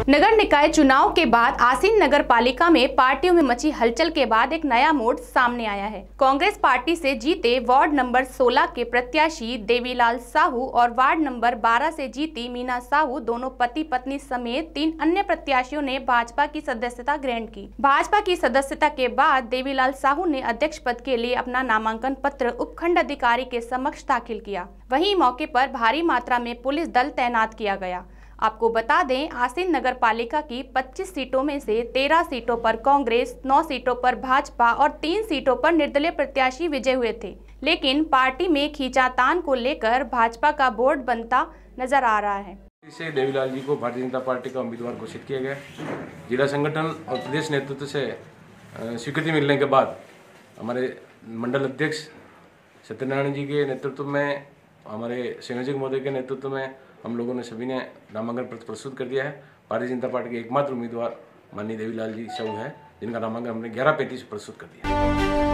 नगर निकाय चुनाव के बाद आसीन नगर पालिका में पार्टियों में मची हलचल के बाद एक नया मोड़ सामने आया है। कांग्रेस पार्टी से जीते वार्ड नंबर 16 के प्रत्याशी देवीलाल साहू और वार्ड नंबर 12 से जीती मीना साहू दोनों पति पत्नी समेत 3 अन्य प्रत्याशियों ने भाजपा की सदस्यता ग्रहण की। भाजपा की सदस्यता के बाद देवीलाल साहू ने अध्यक्ष पद के लिए अपना नामांकन पत्र उपखंड अधिकारी के समक्ष दाखिल किया। वहीं मौके पर भारी मात्रा में पुलिस दल तैनात किया गया। आपको बता दें, आसीन नगर पालिका की 25 सीटों में से 13 सीटों पर कांग्रेस, 9 सीटों पर भाजपा और 3 सीटों पर निर्दलीय प्रत्याशी विजय हुए थे। लेकिन पार्टी में खींचातान को लेकर भाजपा का बोर्ड बनता नजर आ रहा है। से देवीलाल जी को भारतीय जनता पार्टी का उम्मीदवार घोषित किया गया। जिला संगठन और प्रदेश नेतृत्व से स्वीकृति मिलने के बाद हमारे मंडल अध्यक्ष सत्यनारायण जी के नेतृत्व में, हमारे संयोजक महोदय के नेतृत्व में हम लोगों ने सभी ने नामांकन पत्र प्रस्तुत कर दिया है। भारतीय जनता पार्टी के एकमात्र उम्मीदवार माननीय देवीलाल जी साहू है, जिनका नामांकन हमने 11:35 प्रस्तुत कर दिया।